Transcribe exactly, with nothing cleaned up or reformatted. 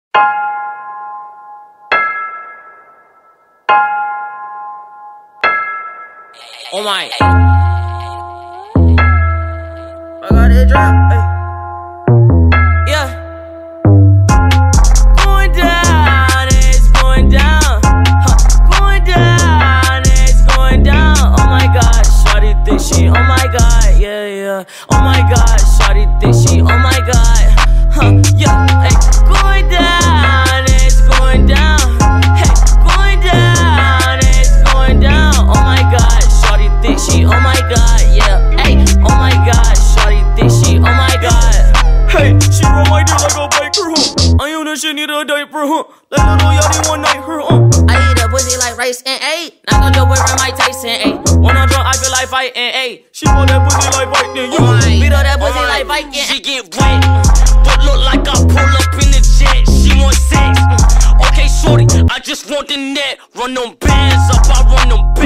Oh my. I got it drop. Ay. Yeah. Going down, it's going down. Huh. Going down, it's going down. Oh my God, shawty think she. Oh my God, yeah, yeah. Oh my God, shawty think she. Oh my God, huh, yeah. Ay. Going down, it's going down. Hey, going down, it's going down. Oh my God, shawty think she. Oh my God, yeah. Ay. Oh my God, shawty think she. Oh my God. Hey, she roll my dick like a biker, huh? I own that shit, need a diaper, huh? Like little yachty one night, her, huh? I eat a pussy like rice and ayy. Knock on your boy around Mike Tyson, ayy. When I'm drunk, I feel like fighting, ayy. She want that pussy like Viking, you beat up that pussy like Viking. She get wet, but look like I pull up in the jet. She want sex, okay, shorty, I just want the net. Run them bands up, I run them bands.